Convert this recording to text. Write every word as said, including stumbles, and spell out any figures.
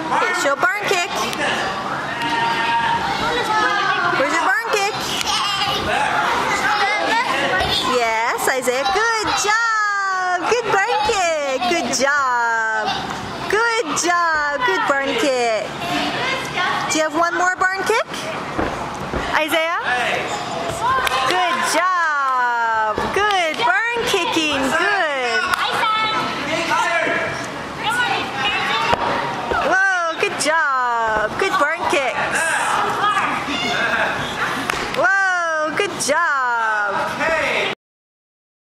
Okay, show barn kick. Where's your barn kick? Yes, Isaiah. Good job. Good barn kick. Good job.